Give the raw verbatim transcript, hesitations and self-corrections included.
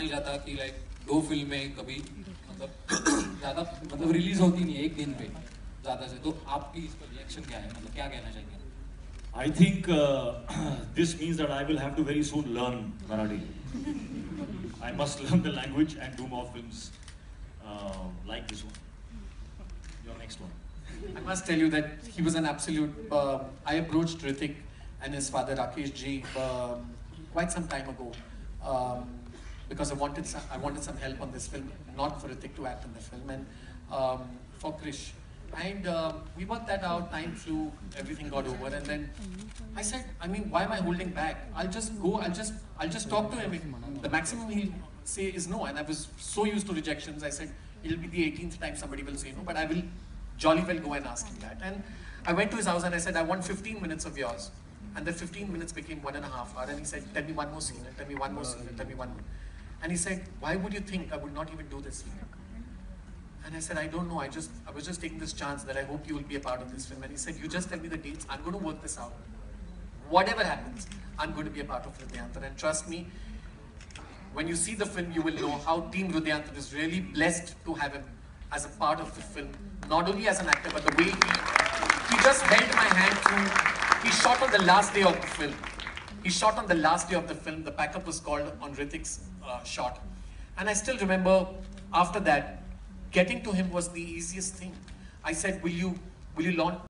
नहीं जाता कि लाइक दो फिल्में कभी मतलब ज़्यादा मतलब रिलीज होती नहीं है एक दिन पे ज़्यादा से, तो आपकी इस पर रिएक्शन क्या है, मतलब क्या कहना चाहिए? I think uh, this means that I will have to very soon learn Marathi. I must learn the language and do more films uh, like this one. Your next one. I must tell you that he was an absolute. Uh, I approached Hrithik and his father Rakesh ji um, quite some time ago um, because I wanted some, I wanted some help on this film, not for Hrithik to act in the film, and um, for Krish. And uh, we worked that out. Time flew, everything got over, and then I said, I mean, why am I holding back? I'll just go. I'll just, I'll just talk to him. The maximum he'll say is no. And I was so used to rejections. I said, it'll be the eighteenth time somebody will say no, but I will jolly well go and ask him that. And I went to his house and I said, I want fifteen minutes of yours. And the fifteen minutes became one and a half hour. And he said, tell me one more scene, tell me one more scene, tell me one more. And he said, why would you think I would not even do this? And I said, I don't know, I just, I was just taking this chance that I hope you will be a part of this film. And he said, you just tell me the dates, I'm going to work this out. Whatever happens, I'm going to be a part of Hridayantara. And trust me, when you see the film, you will know how Team Hridayantara is really blessed to have him as a part of the film. Not only as an actor, but the way he, he just held my hand through. He shot on the last day of the film. He shot on the last day of the film. The backup was called on Hrithik's uh, shot. And I still remember after that, getting to him was the easiest thing. I said, will you, will you launch?